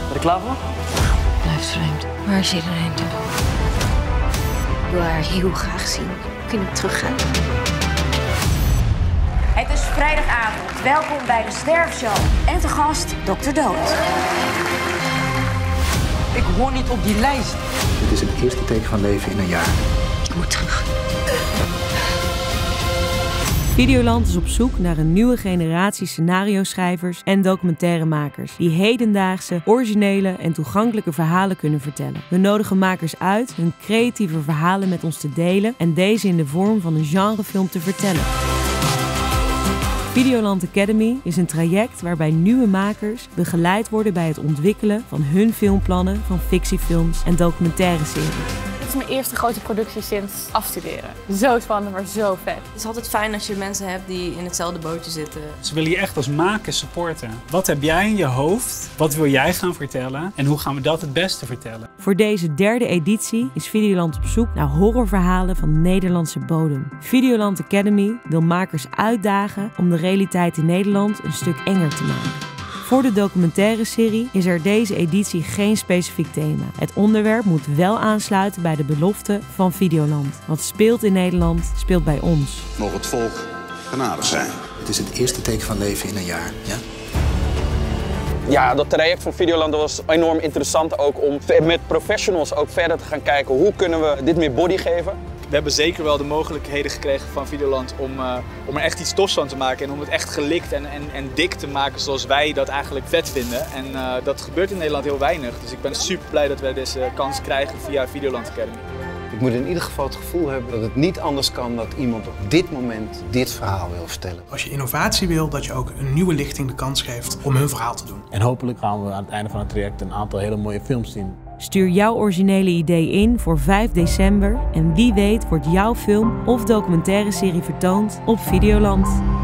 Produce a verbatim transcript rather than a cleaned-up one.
Ben je klaar voor? Blijft vreemd. Waar is iedereen toe? Ik wil haar heel graag zien. Kun ik teruggaan? Het is vrijdagavond. Welkom bij de Sterfshow. En te gast dokter Dood. Ik hoor niet op die lijst. Dit is het eerste teken van leven in een jaar. Ik moet terug. Videoland is op zoek naar een nieuwe generatie scenario-schrijvers en documentairemakers die hedendaagse, originele en toegankelijke verhalen kunnen vertellen. We nodigen makers uit hun creatieve verhalen met ons te delen en deze in de vorm van een genrefilm te vertellen. Videoland Academy is een traject waarbij nieuwe makers begeleid worden bij het ontwikkelen van hun filmplannen van fictiefilms en documentaire series. Dit is mijn eerste grote productie sinds afstuderen. Zo spannend, maar zo vet. Het is altijd fijn als je mensen hebt die in hetzelfde bootje zitten. Ze willen je echt als maker supporten. Wat heb jij in je hoofd? Wat wil jij gaan vertellen? En hoe gaan we dat het beste vertellen? Voor deze derde editie is Videoland op zoek naar horrorverhalen van Nederlandse bodem. Videoland Academy wil makers uitdagen om de realiteit in Nederland een stuk enger te maken. Voor de documentaire serie is er deze editie geen specifiek thema. Het onderwerp moet wel aansluiten bij de belofte van Videoland. Wat speelt in Nederland, speelt bij ons. Mogen het volk genadig zijn. Het is het eerste teken van leven in een jaar, ja? Ja, dat traject van Videoland was enorm interessant ook om met professionals ook verder te gaan kijken hoe kunnen we dit meer body geven. We hebben zeker wel de mogelijkheden gekregen van Videoland om, uh, om er echt iets tofs van te maken en om het echt gelikt en, en, en dik te maken zoals wij dat eigenlijk vet vinden. En uh, dat gebeurt in Nederland heel weinig, dus ik ben super blij dat wij deze kans krijgen via Videoland Academy. Ik moet in ieder geval het gevoel hebben dat het niet anders kan dat iemand op dit moment dit verhaal wil vertellen. Als je innovatie wil, dat je ook een nieuwe lichting de kans geeft om hun verhaal te doen. En hopelijk gaan we aan het einde van het traject een aantal hele mooie films zien. Stuur jouw originele idee in voor vijf december en wie weet wordt jouw film of documentaire serie vertoond op Videoland.